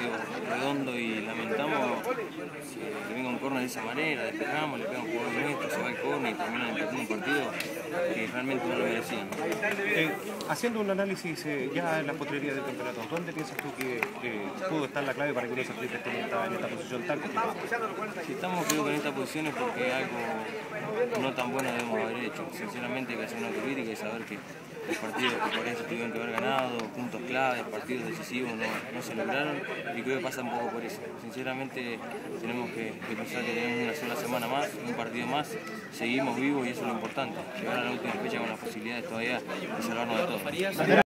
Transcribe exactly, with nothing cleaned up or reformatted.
partido redondo y lamentamos que venga un córner de esa manera, despejamos, le pega un jugador nuestro, se va el córner y terminan empezando un partido que realmente no lo merecían. Eh, haciendo un análisis eh, ya en la postrería del campeonato, ¿dónde piensas tú que eh, pudo estar la clave para que los atletas estén en esta, en esta posición tan complicada? Si estamos creo que en esta posición es porque algo no tan bueno debemos haber hecho. Sinceramente hay que hacer una autocrítica y saber que los partidos que por eso tuvieron que haber ganado, puntos claves, partidos decisivos no, no se lograron y creo que pasa un poco por eso. Sinceramente tenemos que, que pensar que tenemos una sola semana más, un partido más, seguimos vivos y eso es lo importante, llegar a la última fecha con las posibilidades todavía de salvarnos de todo.